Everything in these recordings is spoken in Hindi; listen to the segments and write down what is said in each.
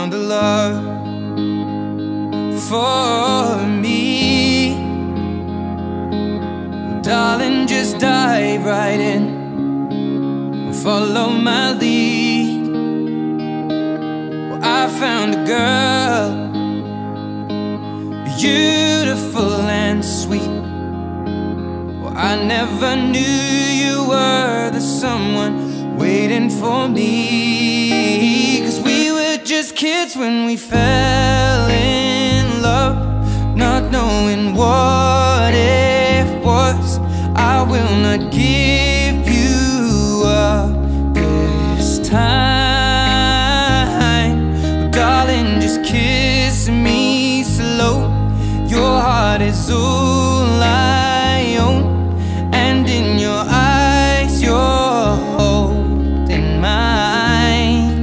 found a love for me. Well, darling, just dive right in and follow my lead. Well, I found a girl, beautiful and sweet. Well, I never knew you were the someone waiting for me. 'Cause we were just kids when we fell in love, not knowing what it was. I will not give you up this time. But darling, just kiss me slow. Your heart is all I own, and in your eyes you're holding mine.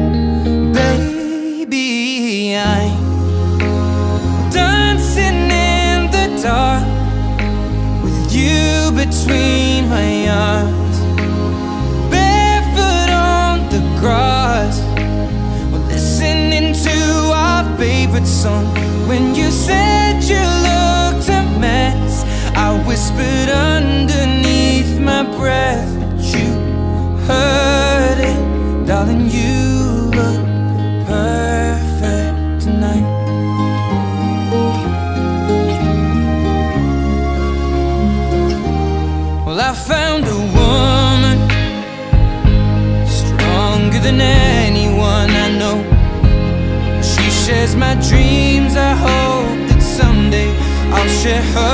Baby, I'm dancing in the dark with you between my arms, barefoot on the grass. We're listening to our favorite song. When you said you looked a mess, I whispered underneath my breath, but you heard it. Darling, you look perfect tonight. Well, I found a woman stronger than anyone I know. She shares my dreams. I hope that someday I'll share her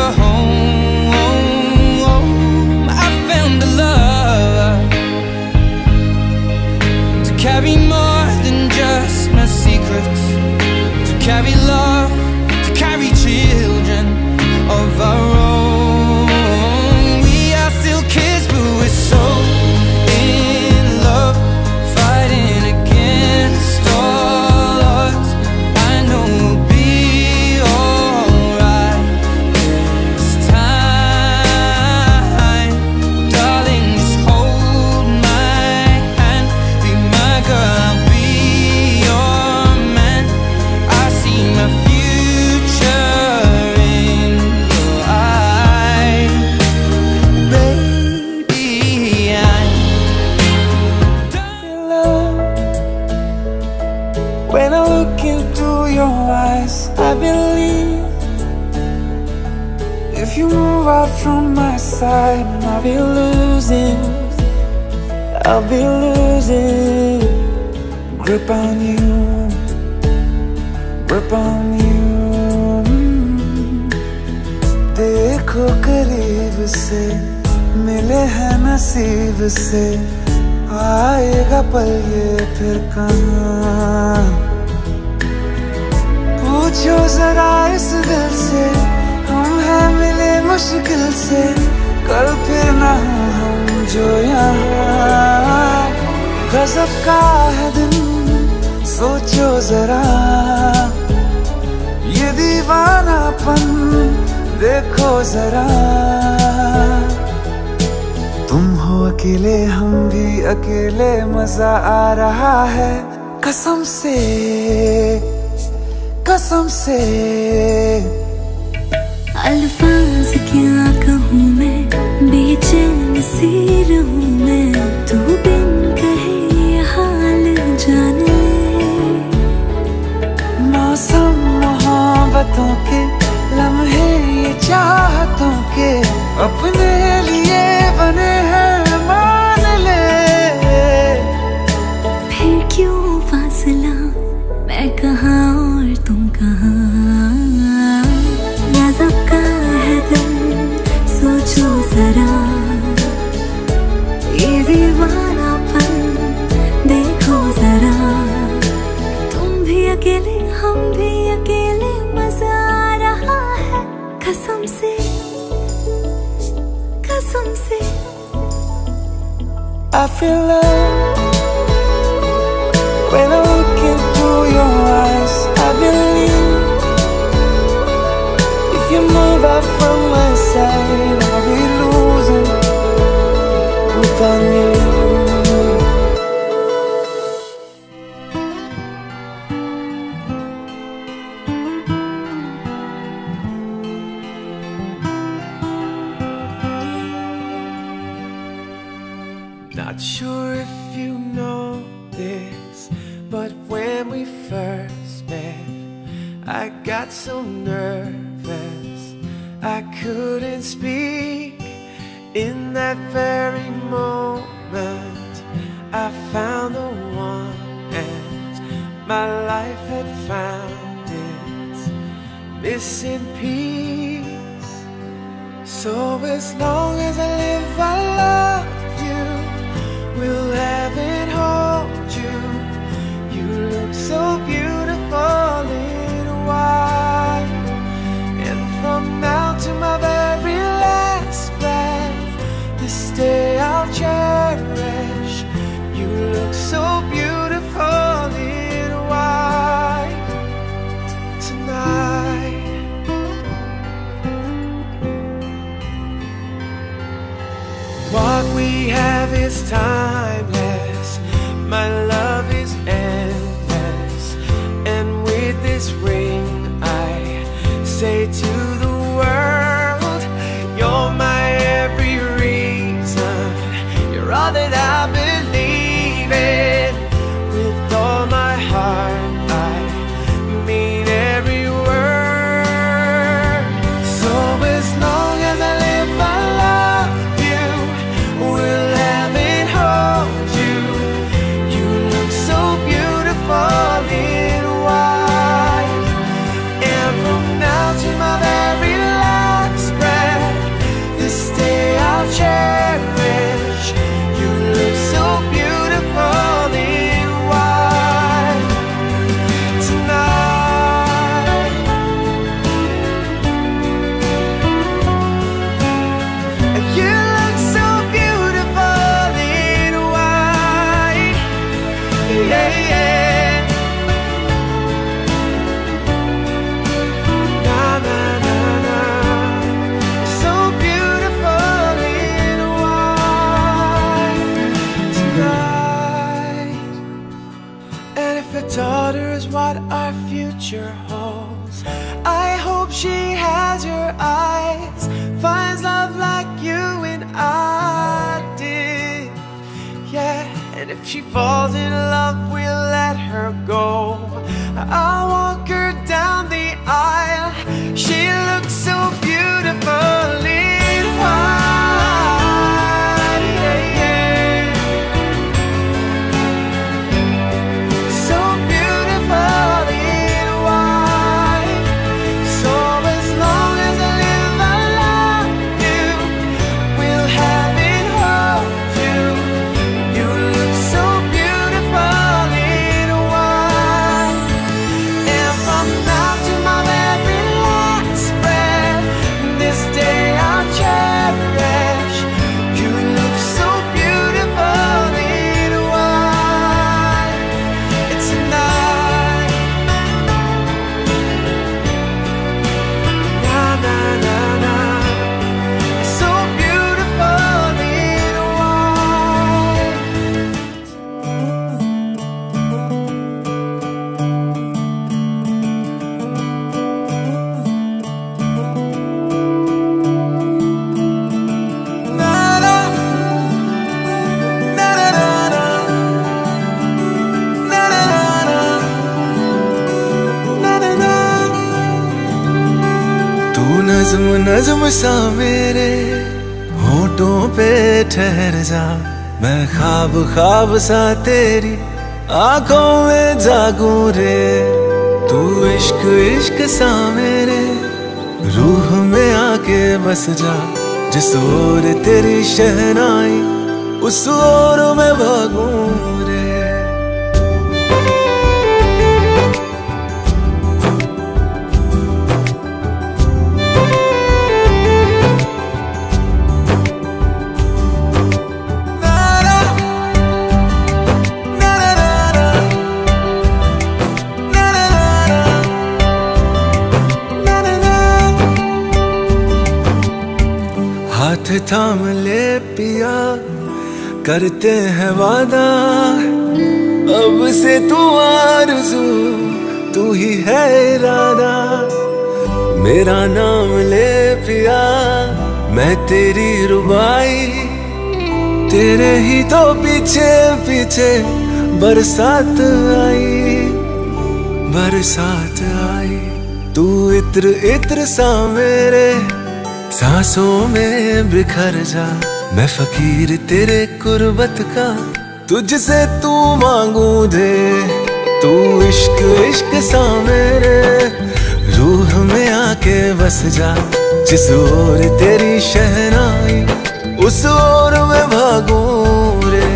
home. I found a love to carry more than just my secrets, to carry love, to carry children of our own. We are still kids, but we're so in love, fighting against all odds. I know we'll be alright this time. Darling, just hold my hand, be my girl, I'll be your man. I see my future in your eyes. Baby, I'm love. When I look into your eyes, I believe if you move out from my side, I'll be losing grip on you, grip on you. देखो करीब से, मिले हैं नसीब से, आएगा पल ये फिर कहाँ। पूछो जरा इस दिल से, हम हैं मिले मुश्किल से, कल फिर ना हो हम जो यहाँ। गजब का है दिन, सोचो जरा, ये दीवानापन देखो जरा। तुम हो अकेले, हम भी अकेले, मजा आ रहा है कसम से, कसम से। अल्फाज क्या कहूँ मैं, बेचैन सी रहूँ मैं, तू बिन कहे ये हाल जान ले। मौसम मोहब्बतों के, लम्हे ये चाहतों के, अपने लिए बने हैं मान ले। फिर क्यों फासला, मैं कहाँ और तुम कहाँ। गजब का है दिल, सोचो जरा, ये दीवानापन देखो जरा। तुम भी अकेले, हम भी अकेले, मजा आ रहा है कसम से, कसम से। I feel love when I look into your eyes. I believe if you move out from my side, I'll be losing without you. Not sure if you know this, but when we first met, I got so nervous I couldn't speak. In that very moment I found the one, and my life had found its missing piece. So as long as I live, I love you, will have and hold you. You look so beautiful in white, and from now to my very last breath, this day I'll cherish. You look so beautiful in white tonight. What we have is timeless, my love is endless, and with this ring I say to the world, you're my every reason, you're all that I believe in. With all my heart I mean every word. So as long as I live, I love you, will have and hold you. You look so beautiful in white, and from now to my very last breath, this day I'll cherish. You look so beautiful in white tonight. And you look so beautiful in white, yeah, yeah. Na na na na, so beautiful in white tonight. And if a daughter is what our future holds, I hope she has your eyes, finds love like you and I did, yeah. And if she falls in love, we'll let her go. I'll walk her down the aisle. She looks so beautiful in white, yeah, yeah. So beautiful in white. So as long as I live, I love you, will have and hold you. You look so beautiful in white, and from now to my very last breath, this day I'll cherish. You look so beautiful in white. It's a night. Na na na na, so beautiful in white. Na na na na na na, na na na na na. तू नज़्म नज़्म सा मेरे होठों पे ठहर जा, मैं ख्वाब ख्वाब सा तेरी आंखों में जागूं रे। तू इश्क इश्क सा मेरे रूह में आके बस जा, जिस ओर तेरी शहनाई उस ओर मैं भागूं रे। हाथ थाम ले पिया, करते हैं वादा, अब से तू आरज़ू, तू ही है इरादा। मेरा नाम ले पिया, मैं तेरी रुबाई, तेरे ही तो पीछे पीछे बरसात आई, बरसात आई। तू इत्र इत्र सा मेरे सांसों में बिखर जा, मैं फकीर तेरे कुर्बत का, तुझसे तू मांगू दे। तू इश्क इश्क सा मेरे रूह में आके बस जा, जिस ओर तेरी शहनाई उस ओर मैं भागूं रे।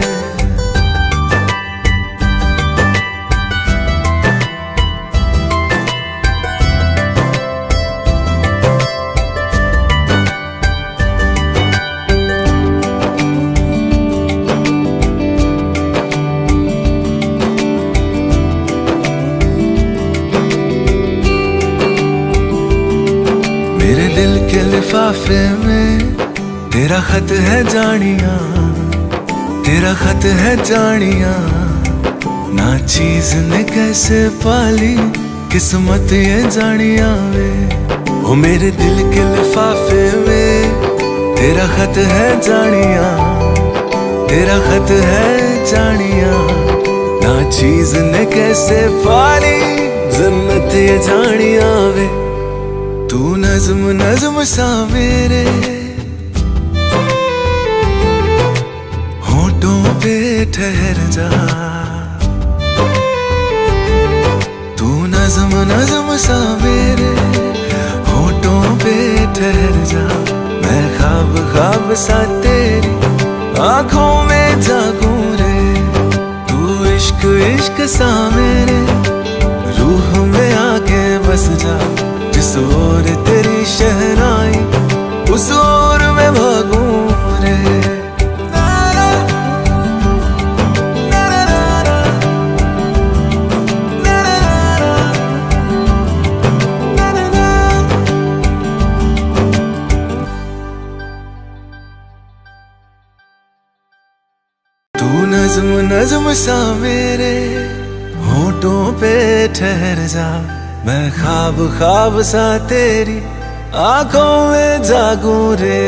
मेरे दिल के लिफाफे में तेरा खत है जानिया, तेरा खत है जानिया। ना चीज ने कैसे पाली किस्मत ये जानिया वे। ओ मेरे दिल के लिफाफे में तेरा खत है जानिया, तेरा खत है जानिया। ना चीज ने कैसे पाली जन्नत ये जानिया वे। तू नज़्म नज़्म सा मेरे होठों पे ठहर जा, तू नज़्म नज़्म सा मेरे होठों पे ठहर जा। मैं ख्वाब ख्वाब सा तेरी आँखों में जागूं रे। तू इश्क इश्क सा मेरे रूह में आके बस जा, जिस ओर तेरी शहनाई उस ओर मैं भागूं रे। तू नज़्म नज़्म सा मेरे होठों पे ठहर जा, मैं ख्वाब ख्वाब सा तेरी आंखों में जागूं रे।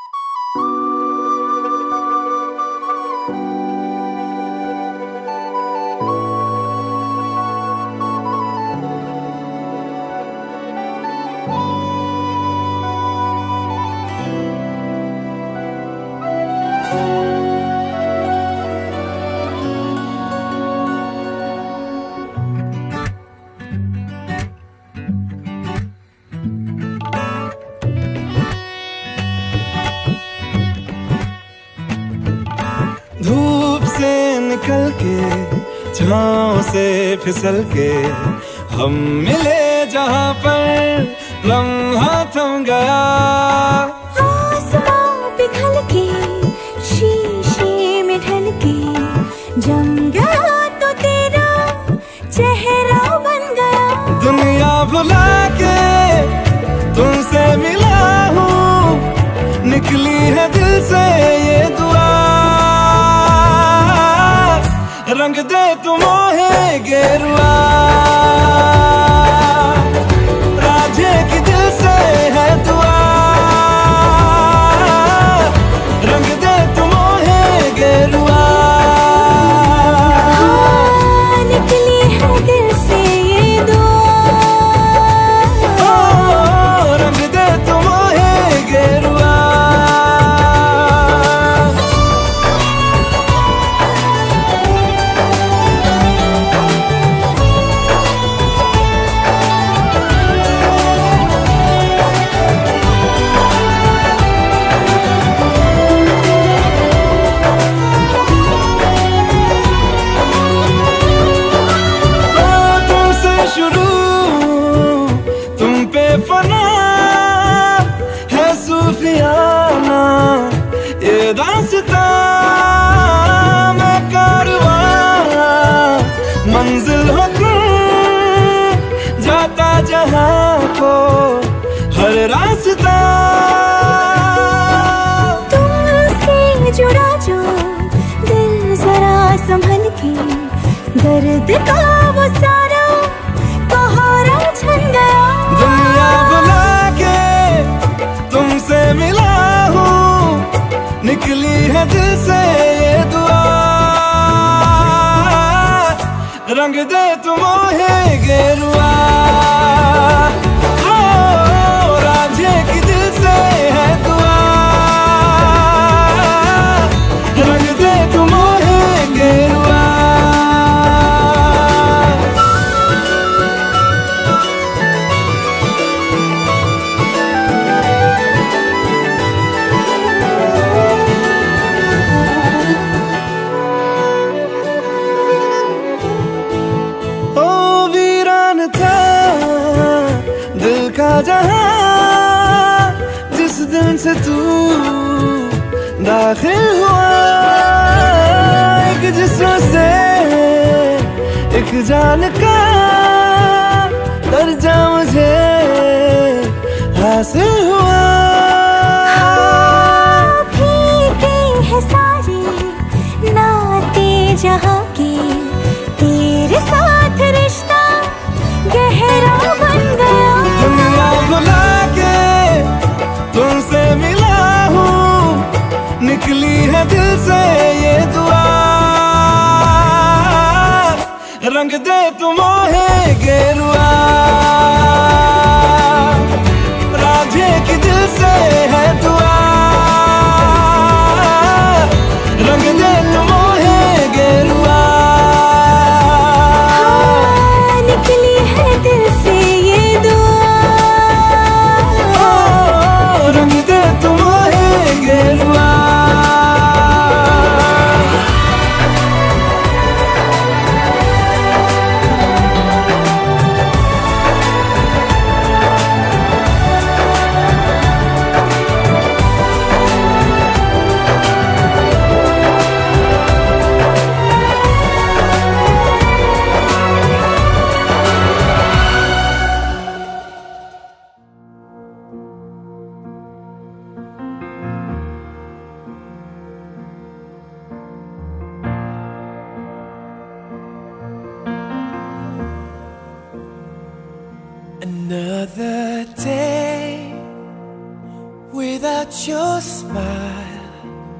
धूप से निकल के छाँव से फिसल के हम मिले जहाँ पर लम्हा थम गया। आसमां पिघल के शीशे में ढल के जम गया तो तेरा चेहरा बन गया। दुनिया भुला के तुमसे मिला हूँ, निकली है दिल से ये दुआ। रंग दे तुम मोहे गेरुआ, राधे की दिल से है दुआ। रंग दे तुम मोहे गेरुआ, हाँ, निकली है दिल से ये दुआ। ओ, रंग दे तुम मोहे गेरुआ। मंजिल हो जाता जहाँ को हर रास्ता। तुमसे जुड़ा जो दिल जरा संभल के, दर्द का वो सारा कोहरा छन गया। दुनिया बुला के तुमसे मिला हूँ, निकली है दिल से रंग दे तू मोहे गेरुआ, ओ रांझे की दिल से है दुआ, रंग दे तू मोहे गेरुआ। जहां जिस दिन से तू दाखिल हुआ, एक जिस्म से एक जान का दर्जा मुझे हासिल हुआ। फीके है सारे नाते जहां के, तेरे साथ रिश्ता गहरा बन गया। दुनिया भुला के तुमसे मिला हूँ, निकली है दिल से ये दुआ, रंग दे तू मोहे गेरुआ, रांझे की दिल से है दुआ, रंग दे तू मोहे गेरुआ। निकली है दिल से ये दुआ, रंग दे तू मोहे गेरुआ। Another day without your smile,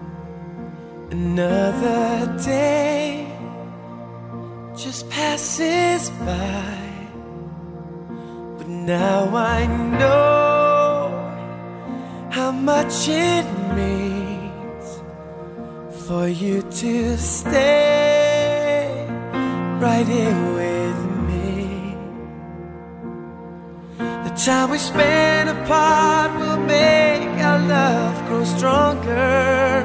another day just passes by. But now I know how much it means for you to stay right here with me. The time we spend apart will make our love grow stronger,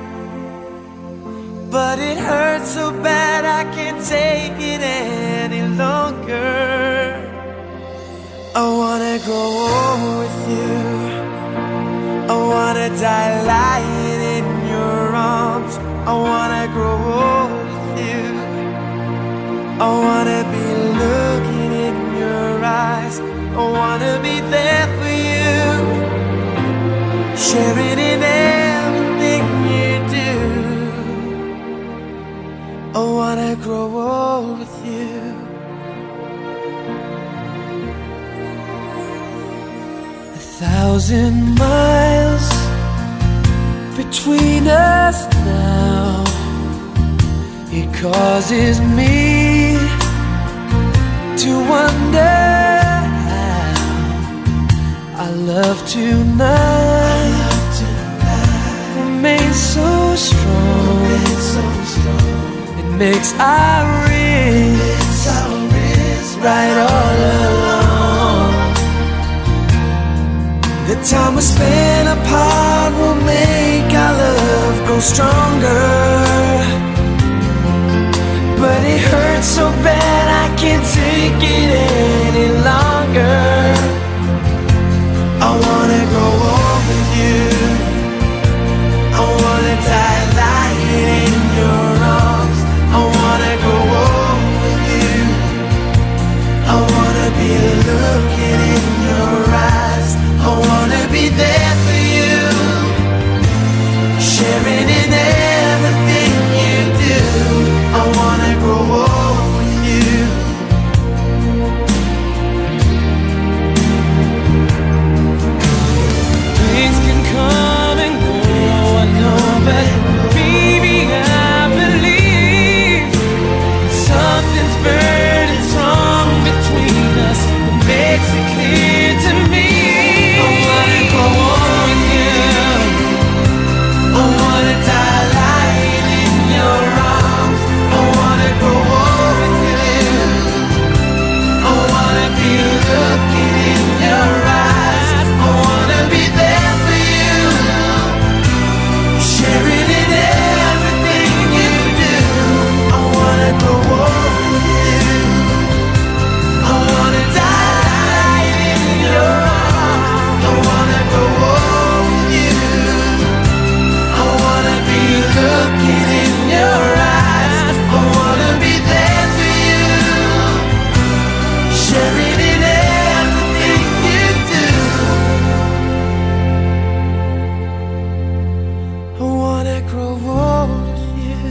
but it hurts so bad I can't take it any longer. I wanna grow old with you, I wanna die lying in your arms. I wanna grow old with you, I wanna be looking in your eyes. I wanna be there for you, sharing in everything you do. I wanna grow old with you. 1,000 miles between us now, it causes me to wonder how our love tonight remains so strong. It makes our wrists right all along. The time we spend apart will make our love grow stronger, but it hurts so bad I can't take it any longer. I wanna grow old with you, I wanna die lying in your arms. I wanna grow old with you, I wanna be looking in your eyes. I wanna be there for you, sharing in everything you do. I wanna grow old with you. Things can come and go, I know, but baby, I believe something's burning. looking in your eyes. I wanna be there for you, sharing in everything you do. I wanna grow old with you. I wanna die in your arms. I wanna grow old with you. I wanna be looking in your eyes. I wanna be there for you, sharing in everything you do. I wanna grow old with you.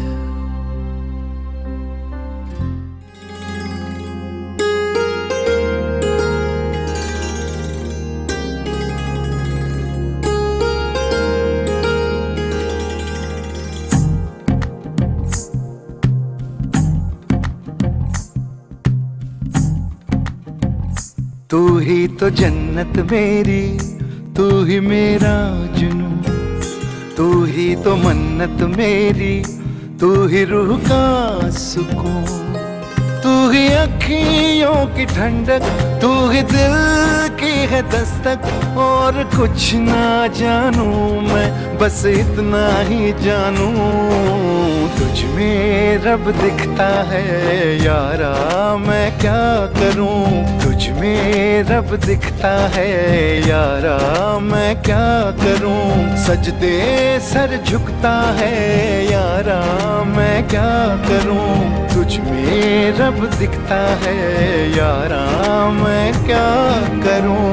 तू ही तो जन्नत मेरी, तू ही मेरा जुनून, तू ही तो मन्नत मेरी, तू ही रूह का सुकून, तू ही अखियों की ठंडक, तू ही दिल की है दस्तक। और कुछ ना जानू मैं, बस इतना ही जानू, तुझ में रब दिखता है यारा, मैं क्या करूं। तुझ में रब दिखता है यारा, मैं क्या करूं। सजदे सर झुकता है यारा, मैं क्या करूं। तुझ में रब दिखता है यारा, मैं क्या करूं।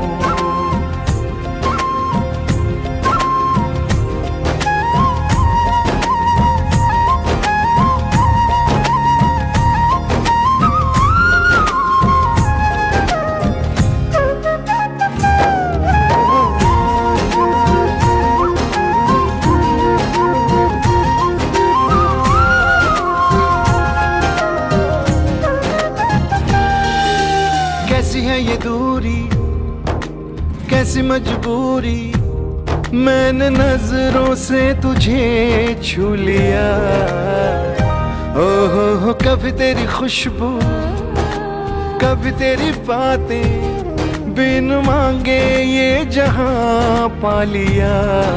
कैसी है ये दूरी, कैसी मजबूरी, मैंने नजरों से तुझे छू लिया। ओहो कभी तेरी खुशबू, कभी तेरी बातें, बिन मांगे ये जहां पा लिया।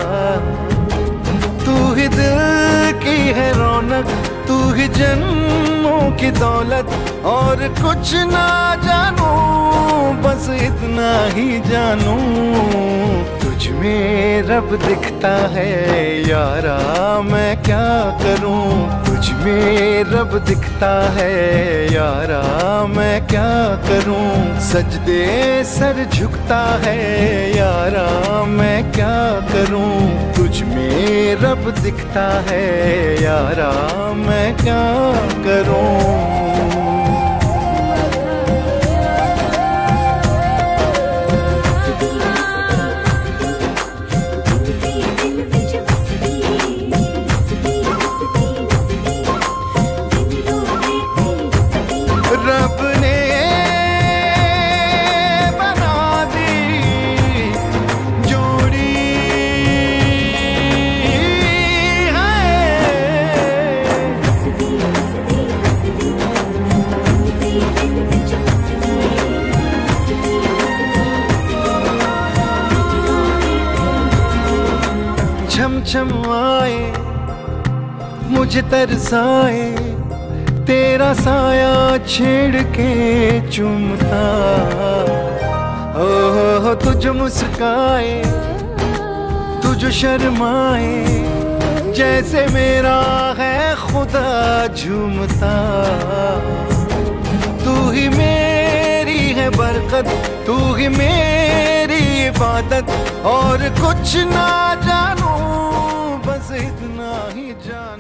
तू ही दिल की है रौनक, तू ही जन्मों की दौलत। और कुछ ना जानू, बस इतना ही जानू, तुझ में रब दिखता है यारा, मैं क्या करूं। तुझ में रब दिखता है यारा, मैं क्या करूं। सजदे सर झुकता है यारा, मैं क्या करूं। तुझ में रब दिखता है यारा, मैं क्या करूं। रब ने बना दी जोड़ी है, छम छम आए मुझे तरसाए, तेरा साया छेड़ के चूमता। ओह तुझ मुस्काए, तुझ शर्माए, जैसे मेरा है खुदा झूमता। तू ही मेरी है बरकत, तू ही मेरी इबादत। और कुछ ना जानू, बस इतना ही जानू।